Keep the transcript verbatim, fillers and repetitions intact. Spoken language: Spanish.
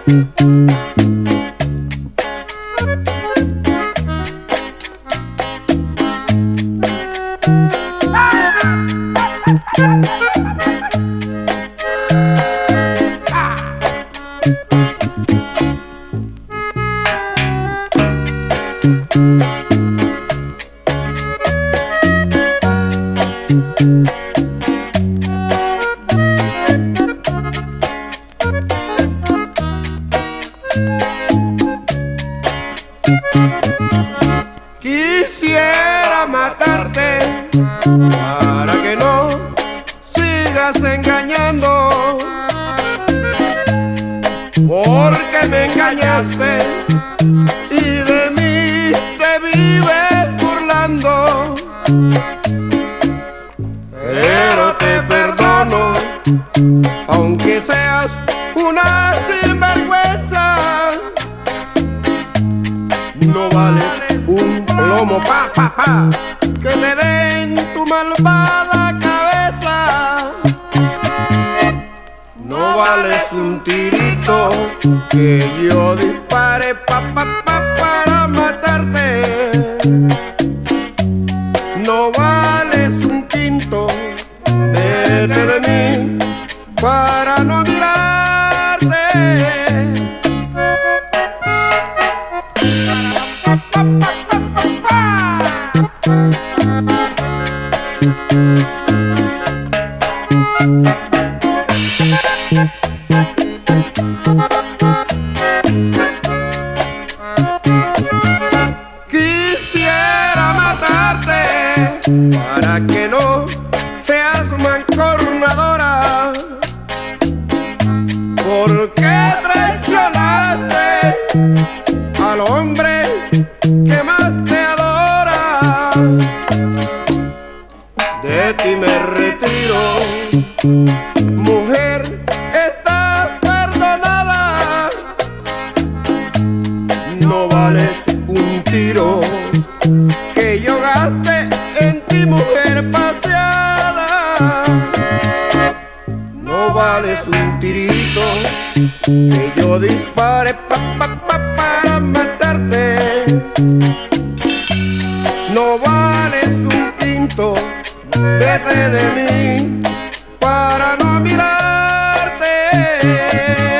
Quisiera matarte para que no sigas engañando, porque me engañaste y de mí te vives burlando. Pero te perdono, aunque seas una sinvergüenza. No vales un plomo, pa, pa, pa, que te den tu malvada cabeza. No vales un tirito que yo dispare, pa, pa, pa, para matarte. No vales un quinto, vete de mí para no mirarte. Quisiera matarte para que no seas mancornadora, porque traicionaste al hombre que más te adora. De ti me retiro, mujer, estás perdonada. No vales un tiro que yo gaste en ti, mujer paseada. No vales un tirito que yo dispare, pa, pa, pa, para matarte. No vales un quinto, vete de mí para no mirarte.